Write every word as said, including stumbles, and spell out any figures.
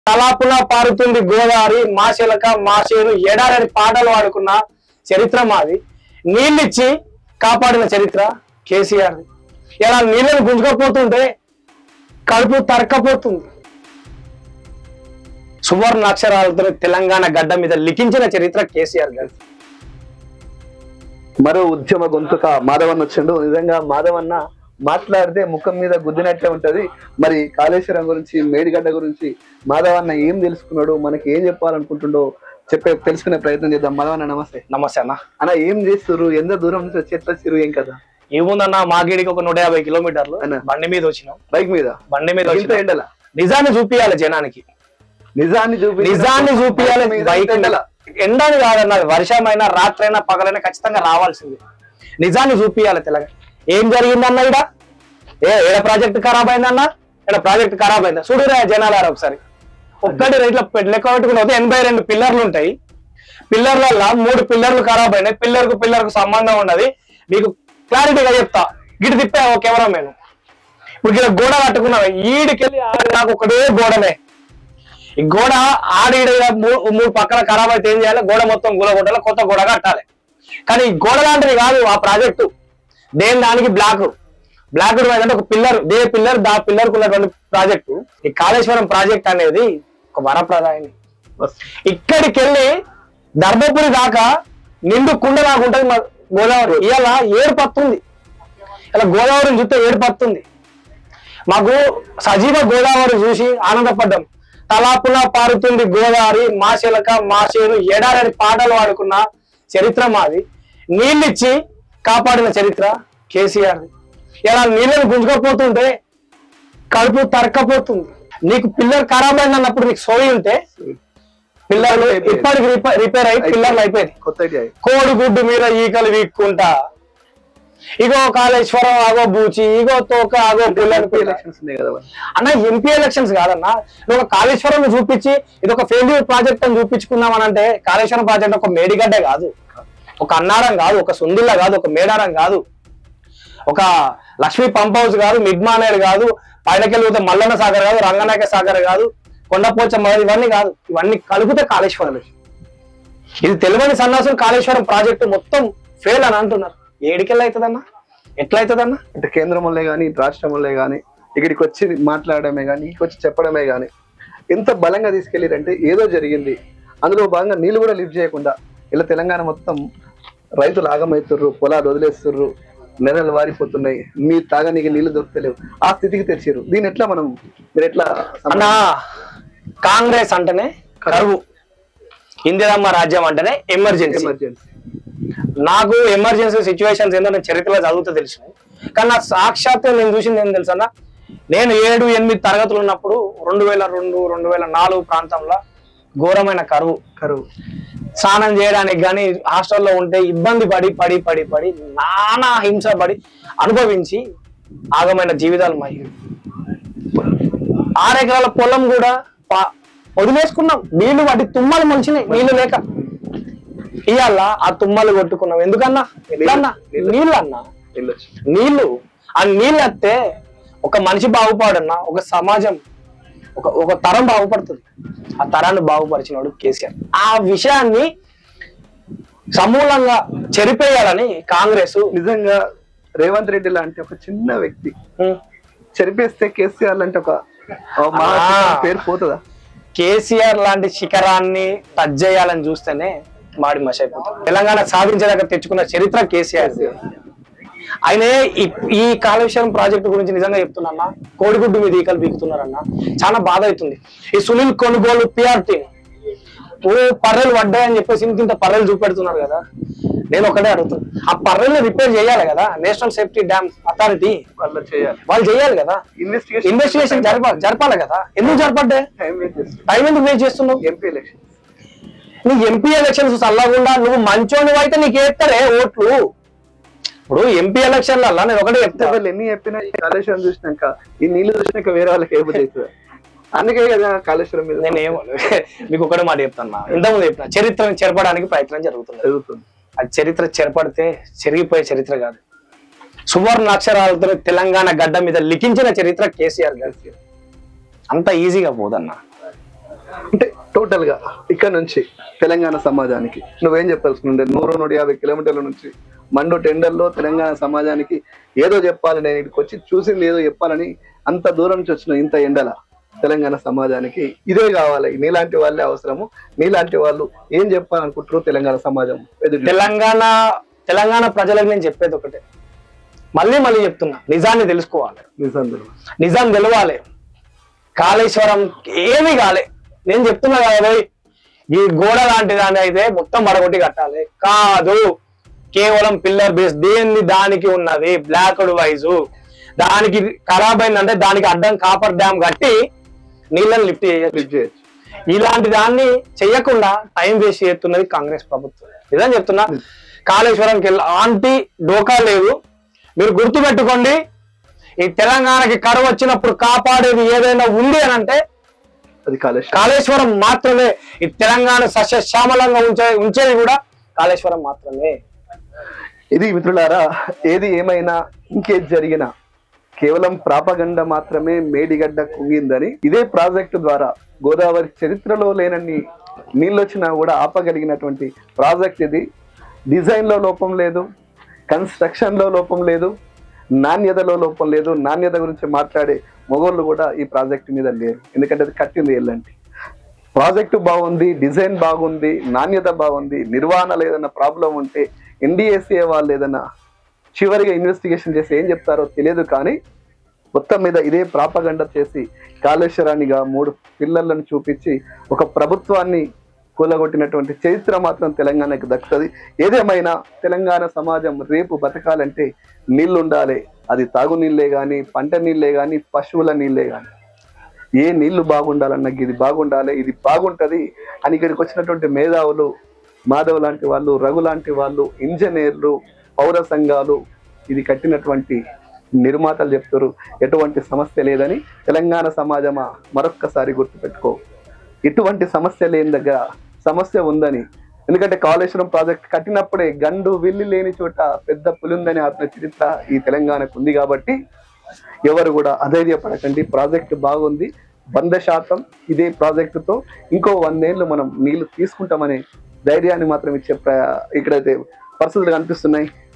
తలాపున పారుతుంది గోదావరి మాశిలక మాశేను ఎడారని పాటలు పాడుకున్న చరిత్ర మాది. నీళ్ళిచ్చి కాపాడిన చరిత్ర కేసీఆర్. ఇలా నీళ్ళని గుంజుకపోతుంటే కడుపు తరక్కపోతుంది. సువర్ణ అక్షరాలతో తెలంగాణ గడ్డ మీద లిఖించిన చరిత్ర కేసీఆర్ గారు. మరో ఉద్యమ గొంతుక మాధవన్న వచ్చిండు. నిజంగా మాధవన్న మాట్లాడితే ముఖం మీద గుద్దినట్లే ఉంటది. మరి కాళేశ్వరం గురించి, మేడిగడ్డ గురించి మాధవన్న ఏం తెలుసుకున్నాడు, మనకి ఏం చెప్పాలనుకుంటుండో చెప్పే తెలుసుకునే ప్రయత్నం చేద్దాం. మాధవన్న నమస్తే. నమస్తే అన్న. అన్న ఏం చేస్తున్నారు, ఎంత దూరం నుంచి వచ్చి ఎట్లా వచ్చారు, ఏం కదా? ఏముందన్న, మాగేడికి ఒక నూట యాభై కిలోమీటర్లు బండి మీద వచ్చినాం. బైక్ మీద బండి మీద ఎండల నిజాన్ని చూపియాలి జనానికి, నిజాన్ని చూపి నిజాన్ని చూపియాలి. బైక్ ఎండని కాదన్న, వర్షమైనా రాత్రైనా పగలైనా ఖచ్చితంగా రావాల్సింది. నిజాన్ని చూపియాలి తెలంగాణ. ఏం జరిగిందన్న, ఇడ ఏ ఏడ ప్రాజెక్ట్ ఖరాబ్ అయిందన్న, ఇక్కడ ప్రాజెక్ట్ ఖరాబ్ అయిందా చూడురా జనాలారా ఒకసారి. ఒక్కటి ఇట్లా లెక్క పెట్టుకుంటే ఎనభై రెండు పిల్లర్లు ఉంటాయి. పిల్లర్లలో మూడు పిల్లర్లు ఖరాబ్ అయినాయి. పిల్లర్ కు పిల్లర్ కు సంబంధం ఉన్నది. మీకు క్లారిటీగా చెప్తా. గిడి తిప్పా ఓ కెమెరా మేను. ఇప్పుడు ఇక్కడ గోడ కట్టుకున్నావు, ఈడికెళ్ళి నాకు ఒకటే గోడనే. ఈ గోడ ఆడ మూడు పక్కన ఖరాబ్ అయితే ఏం చేయాలి, గోడ మొత్తం గోడ కొట్టాలి, కొత్త గోడ కట్టాలి. కానీ ఈ గోడ లాంటిది కాదు ఆ ప్రాజెక్టు. దేని దానికి బ్లాక్ బ్లాక్ అంటే ఒక పిల్లర్, దే పిల్లర్ దా పిల్లర్ కు ఉన్నటువంటి ప్రాజెక్టు. ఈ కాళేశ్వరం ప్రాజెక్ట్ అనేది ఒక వరప్రదాయని. ఇక్కడికి వెళ్ళి ధర్మపురి దాకా నిండు కుండలాగుంటది మా గోదావరి. ఇలా ఏడుపత్తుంది, ఇలా గోదావరిని చూస్తే ఏడుపత్తుంది. మాకు సజీవ గోదావరి చూసి ఆనందపడ్డాం. తలాపున పారుతుంది గోదావరి మాశిలక మాశేను ఎడారని పాటలు పాడుకున్న చరిత్ర మాది. నీళ్ళిచ్చి కాపాడిన చరిత్ర కేసీఆర్. ఇలా నీళ్ళని గుంజుకపోతుంటే కడుపు తరక్కపోతుంది. నీకు పిల్లర్ ఖరాబ్ అయింది అన్నప్పుడు నీకు సోయి ఉంటే పిల్లర్లు ఇప్పటికి రిపేర్ అయ్యి పిల్లర్లు అయిపోయింది. కోడిగుడ్డు మీద ఈకలు వీక్కుంటా, ఇగో కాళేశ్వరం ఆగో బూచి, ఇగో తోక ఆగో పిల్లలు. అన్న ఎంపీ ఎలక్షన్స్ కాదన్నా, నువ్వు ఒక కాళేశ్వరం చూపించి ఇది ఒక ఫెయిల్యూర్ ప్రాజెక్ట్ అని చూపించుకుందాం అని అంటే, కాళేశ్వరం ప్రాజెక్ట్ ఒక మేడిగడ్డే కాదు, ఒక అన్నారం కాదు, ఒక సుందిల్ల కాదు, ఒక మేడారం కాదు, ఒక లక్ష్మీ పంప్ హౌస్ కాదు, మిడ్మానేర్ కాదు, పైనకెళ్ళిపోతే మల్లన్న సాగర్ కాదు, రంగనాయక సాగర్ కాదు, కొండపోచమ్మ, ఇవన్నీ కాదు. ఇవన్నీ కలిపితే కాళేశ్వరం. ఇది తెలియని సన్నాసులు కాళేశ్వరం ప్రాజెక్టు మొత్తం ఫెయిల్ అని అంటున్నారు. ఏడికెళ్ళి అవుతుందన్నా, ఎట్లా అవుతుందన్నా? అంటే కేంద్రం వల్లే కానీ, రాష్ట్రం వల్లే కానీ, ఇక్కడికి వచ్చి మాట్లాడమే కానీ, ఇక్కడికి వచ్చి చెప్పడమే కానీ ఎంత బలంగా తీసుకెళ్ళారంటే ఏదో జరిగింది. అందులో భాగంగా నీళ్ళు కూడా లిఫ్ట్ చేయకుండా ఇలా తెలంగాణ మొత్తం రైతులు ఆగమవుతుర్రు, పొలాలు వదిలేస్తుర్రు, నెలలు వారిపోతున్నాయి, మీ తాగనీకి నీళ్లు దొరుకుతలేవు, ఆ స్థితికి తెచ్చారు. దీని ఎట్లా మనం మీరు ఎట్లా? అన్నా కాంగ్రెస్ అంటేనే కరువు, ఇందిరమ్మ రాజ్యం అంటేనే ఎమర్జెన్సీ. ఎమర్జెన్సీ నాకు ఎమర్జెన్సీ సిచ్యువేషన్స్ ఏంటో నేను చరిత్రలో చదువుతూ తెలుసు. కానీ నా సాక్షాత్తు నేను చూసింది ఏం తెలుసు అన్న, నేను ఏడు ఎనిమిది తరగతులు ఉన్నప్పుడు రెండు వేల రెండు రెండు వేల నాలుగు ప్రాంతంలో ఘోరమైన కరువు కరువు స్నానం చేయడానికి కానీ హాస్టల్లో ఉంటే ఇబ్బంది పడి పడి పడి పడి నానా హింస పడి అనుభవించి ఆగమైన జీవితాలు మా. ఆరెకరాల పొలం కూడా వదిలేసుకున్నాం, నీళ్లు వాటి తుమ్మలు మొలిచినాయి నీళ్లు లేక. ఇవాళ ఆ తుమ్మలు కొట్టుకున్నాం. ఎందుకన్నా? ఎట్లన్నా? నీళ్ళు అన్నా, నీళ్లు. ఆ నీళ్ళు వస్తే ఒక మనిషి బాగుపడన్నా, ఒక సమాజం, ఒక ఒక తరం బాగుపడుతుంది. ఆ తరాన్ని బాగుపరిచినాడు కేసీఆర్. ఆ విషయాన్ని సమూలంగా చెరిపేయాలని కాంగ్రెస్. నిజంగా రేవంత్ రెడ్డి లాంటి ఒక చిన్న వ్యక్తి చెరిపేస్తే కేసీఆర్ లాంటి ఒక పేరు పోతుందా? కేసీఆర్ లాంటి శిఖరాన్ని టచ్ చేయాలని చూస్తేనే మాడి మష అయిపోతుంది. తెలంగాణ సాధించేదాకా తెచ్చుకున్న చరిత్ర కేసీఆర్. ఆయనే ఈ కాళేశ్వరం ప్రాజెక్టు గురించి నిజంగా చెప్తున్నా, కోడిగుడ్డు మీద ఈకలు బీకుతున్నారన్న. చాలా బాధ అవుతుంది. ఈ సునీల్ కొనుగోలు పిఆర్ టీం ఓ పర్రెలు పడ్డాయని చెప్పేసి ఇంత పర్రెలు చూపెడుతున్నారు కదా. నేను ఒకటే అడుగుతున్నా, ఆ పర్రెల్ని రిపేర్ చేయాలి కదా నేషనల్ సేఫ్టీ డ్యామ్ అథారిటీ. వాళ్ళు చేయాలి వాళ్ళు చేయాలి కదా, ఇన్వెస్టిగేషన్ జరపాలి జరపాలి కదా. ఎందుకు జరపడ్డే? టైం ఎందుకు వేస్ట్ చేస్తున్నావు? ఎంపీ ఎలక్షన్ నీ ఎంపీ ఎలక్షన్స్ చల్లకుండా నువ్వు మంచోని అయితే నీకు వేస్తారే ఓట్లు. ఇప్పుడు ఎంపీ ఎలక్షన్లలో నేను ఒకటే చెప్తా, ఎన్ని చెప్పినా కాళేశ్వరం చూసినాక, ఈ నీళ్లు చూసినాక వేరే వాళ్ళకి ఏమవుతుంది. అందుకే కదా కాళేశ్వరం మీద నేను ఏమో మీకు ఒకటే మాట చెప్తాను. ఇంతకుముందు చెప్తున్నా, చరిత్రను చెరపడానికి ప్రయత్నం జరుగుతుంది జరుగుతుంది అది చరిత్ర చెరపడితే చెరిగిపోయే చరిత్ర కాదు. సువర్ణ అక్షరాలతో తెలంగాణ గడ్డ మీద లిఖించిన చరిత్ర కేసీఆర్ గారి. అంత ఈజీగా పోదన్నా. అంటే టోటల్ గా ఇక్కడ నుంచి తెలంగాణ సమాజానికి నువ్వేం చెప్పాల్సిందే? నూరు నూట యాభై కిలోమీటర్ల నుంచి మండు టెండర్లో తెలంగాణ సమాజానికి ఏదో చెప్పాలి, నేను ఇక్కడికి వచ్చి చూసింది ఏదో చెప్పాలని అంత దూరం నుంచి వచ్చిన ఇంత ఎండల తెలంగాణ సమాజానికి ఇదే కావాలి, నీలాంటి వాళ్ళే అవసరము, నీలాంటి వాళ్ళు ఏం చెప్పాలనుకుంటారు తెలంగాణ సమాజం ఎదురు? తెలంగాణ తెలంగాణ ప్రజలకు నేను చెప్పేది ఒకటే, మళ్ళీ మళ్ళీ చెప్తున్నా, నిజాన్ని తెలుసుకోవాలి, నిజం నిజం తెలవాలి. కాళేశ్వరం ఏమీ కాలే, నేను చెప్తున్నా కదా, ఈ గోడ లాంటి దాన్ని అయితే మొత్తం మడగొట్టి కట్టాలి కాదు, కేవలం పిల్లర్ బేస్ దేన్ని దానికి ఉన్నది బ్లాక్ వైజు, దానికి ఖరాబ్ అయిందంటే దానికి అడ్డం కాపర్ డ్యామ్ కట్టి నీళ్ళని లిఫ్ట్ చేయొచ్చు. ఇలాంటి దాన్ని చెయ్యకుండా టైం వేస్ట్ చేస్తున్నది కాంగ్రెస్ ప్రభుత్వం. ఇదని చెప్తున్నా, కాళేశ్వరంకి ఆంటీ డోకా లేదు. మీరు గుర్తు పెట్టుకోండి, ఈ తెలంగాణకి కరువు వచ్చినప్పుడు కాపాడేది ఏదైనా ఉంది అని అంటే అది కాళేశ్వరం మాత్రమే. ఈ తెలంగాణ సస్యశ్యామలంగా ఉంచే ఉంచేది కూడా కాళేశ్వరం మాత్రమే. ఇది మిత్రులారా, ఏది ఏమైనా ఇంకేది జరిగినా కేవలం ప్రాపగండ మాత్రమే మేడిగడ్డ కుంగిందని, ఇదే ప్రాజెక్టు ద్వారా గోదావరి చరిత్రలో లేనన్ని నీళ్ళు వచ్చినా కూడా ఆపగలిగినటువంటి ప్రాజెక్ట్ ఇది. డిజైన్ లో లోపం లేదు, కన్స్ట్రక్షన్ లో లోపం లేదు, నాణ్యతలో లోపం లేదు. నాణ్యత గురించి మాట్లాడే మొగోళ్ళు కూడా ఈ ప్రాజెక్టు మీద లేరు, ఎందుకంటే అది కట్టింది ఎల్లంటి. ప్రాజెక్టు బాగుంది, డిజైన్ బాగుంది, నాణ్యత బాగుంది, నిర్వహణ ఏదైనా ప్రాబ్లం ఉంటే ఎన్డీఏసీఏ వాళ్ళు ఏదైనా చివరిగా ఇన్వెస్టిగేషన్ చేసి ఏం చెప్తారో తెలియదు. కానీ మొత్తం మీద ఇదే ప్రాపగండ చేసి కాళేశ్వరానిగా మూడు పిల్లలను చూపించి ఒక ప్రభుత్వాన్ని కూలగొట్టినటువంటి చరిత్ర మాత్రం తెలంగాణకి దక్కుతుంది. ఏదేమైనా తెలంగాణ సమాజం రేపు బతకాలంటే నీళ్లు ఉండాలి. అది తాగునీళ్ళే కానీ, పంట నీళ్ళే కానీ, పశువుల నీళ్ళే కానీ, ఏ నీళ్లు బాగుండాలన్నా ఇది బాగుండాలి, ఇది బాగుంటది అని ఇక్కడికి వచ్చినటువంటి మేధావులు, మాధవ్ లాంటి వాళ్ళు, రఘు లాంటి వాళ్ళు, ఇంజనీర్లు, పౌర సంఘాలు, ఇది కట్టినటువంటి నిర్మాతలు చెప్తారు ఎటువంటి సమస్య లేదని. తెలంగాణ సమాజమా మరొక్కసారి గుర్తుపెట్టుకో, ఎటువంటి సమస్య లేని దగ్గర సమస్య ఉందని. ఎందుకంటే కాళేశ్వరం ప్రాజెక్ట్ కట్టినప్పుడే గండు విల్లి లేని చోట పెద్ద పులుందని ఆత్మ చరిత్ర ఈ తెలంగాణకు ఉంది. కాబట్టి ఎవరు కూడా అధైర్యపడకండి, ప్రాజెక్ట్ బాగుంది, వంద శాతం ఇదే ప్రాజెక్టుతో ఇంకో వందేళ్లు మనం నీళ్లు తీసుకుంటామనే ధైర్యాన్ని మాత్రం ఇచ్చే ఇక్కడైతే పరిస్థితులు కనిపిస్తున్నాయి.